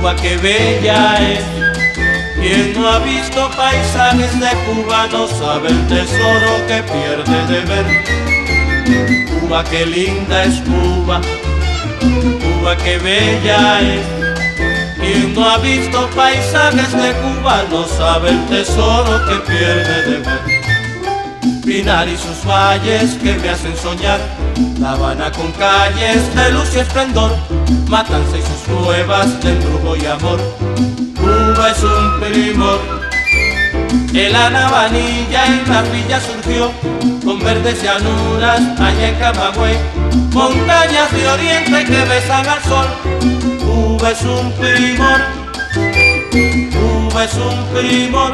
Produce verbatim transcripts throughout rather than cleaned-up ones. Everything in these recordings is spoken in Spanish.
Cuba qué bella es. Quien no ha visto paisajes de Cuba no sabe el tesoro que pierde de ver. Cuba qué linda es Cuba, Cuba qué bella es. Quien no ha visto paisajes de Cuba no sabe el tesoro que pierde de ver. Pinar y sus valles que me hacen soñar, La Habana con calles de luz y esplendor, Matanza y sus cuevas de embrujo y amor. Cuba es un primor. El Anabanilla en las villas surgió, con verdes llanuras allá en Camagüey, montañas de oriente que besan al sol. Cuba es un primor, Cuba es un primor.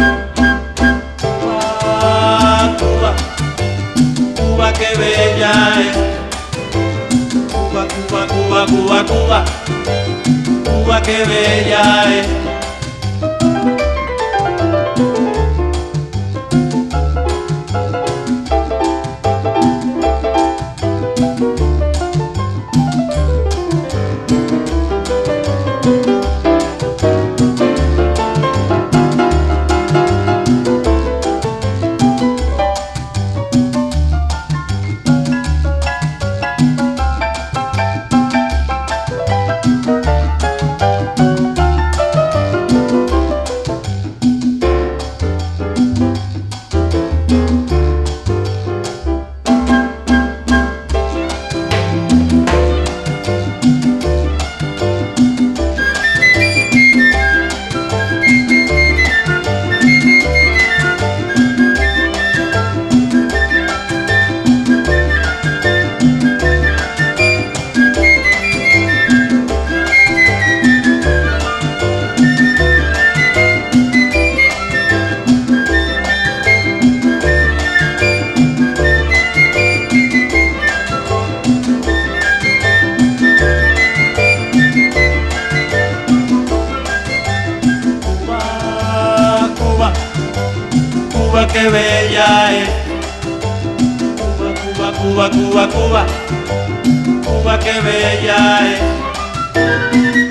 Cuba, Cuba, Cuba qué bella es. Cuba, Cuba, Cuba, Cuba, Cuba, Cuba qué bella es. Cuba qué bella es. Cuba, Cuba, Cuba, Cuba, Cuba, Cuba qué bella es.